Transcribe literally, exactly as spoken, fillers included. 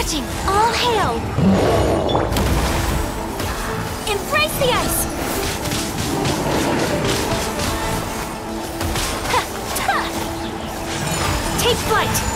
Touching, all hail! Embrace the ice! Ha! Ha! Take flight!